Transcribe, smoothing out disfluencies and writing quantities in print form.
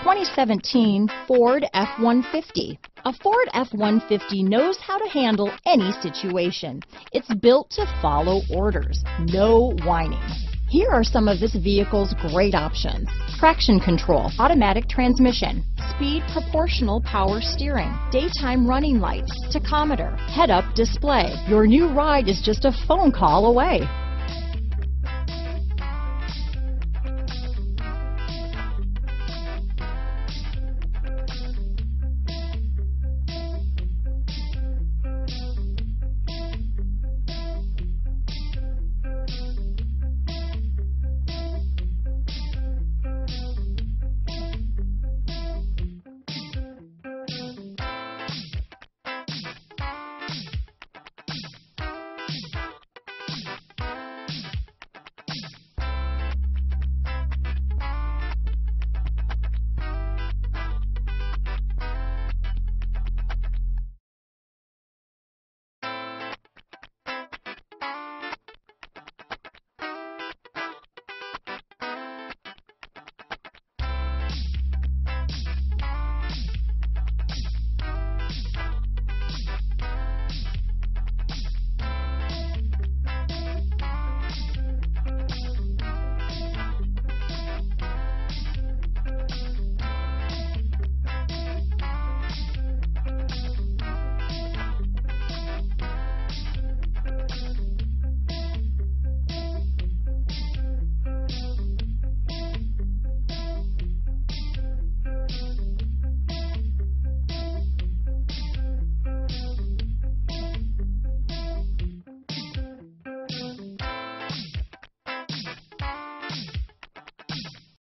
2017 Ford F-150. A Ford F-150 knows how to handle any situation. It's built to follow orders, no whining. Here are some of this vehicle's great options: traction control, automatic transmission, speed proportional power steering, daytime running lights, tachometer, head-up display. Your new ride is just a phone call away.